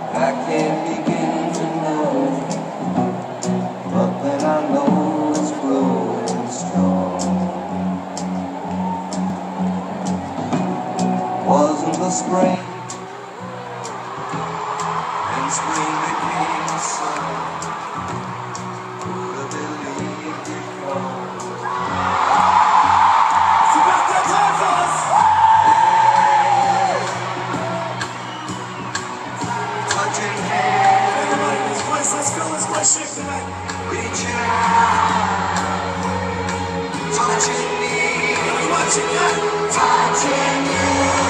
I can't begin to know, but then I know it's growing strong. Wasn't the spring, and spring became the sun. Who'd have believed it come? It's about that time, fellas! Touching hands. Everybody in this place, let's fill this place shake tonight. Reaching out, touching me. Touching you.